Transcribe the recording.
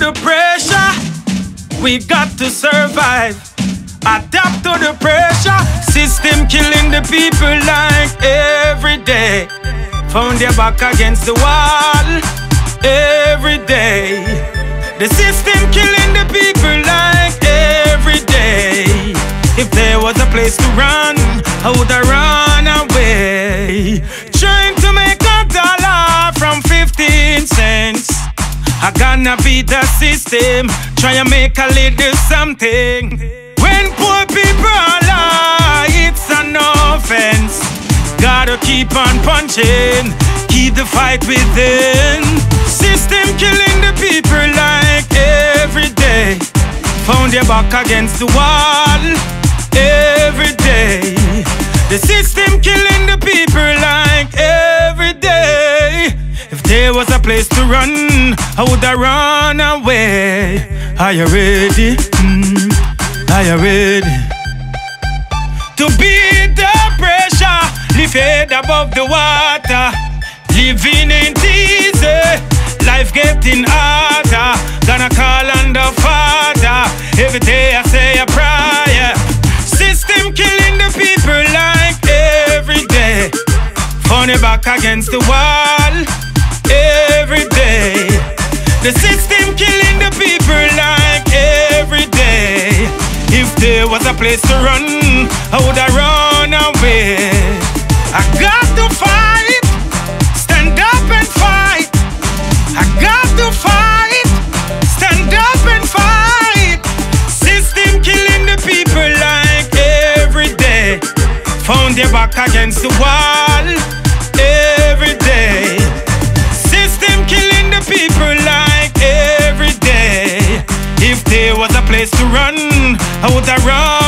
the pressure. We got to survive. Adapt to the pressure. System killing the people like every day. Found their back against the wall every day. The system killing the people like every day. If there was a place to run, I would have run away. Trying to make $1 from 15 cents. I gonna beat the system, try and make a little something. When poor people are alive, it's an offense. Gotta keep on punching, keep the fight within. System killing the people like every day. Found your back against the wall every day. The system killing the people like every day. If there was a place to run, I would have run away. Are you ready? Are you ready? To beat the pressure, lift head above the water. Living ain't easy, life getting harder. Gonna call on the Father, every day I say a prayer. System killing the people like every day. Found it back against the wall every day. The system killing the people like every day. If there was a place to run, I would have run away. I got to fight, stand up and fight. I got to fight, stand up and fight. System killing the people like every day. Found their back against the wall every day. System killing the people like every day. If there was a place to run, I would have run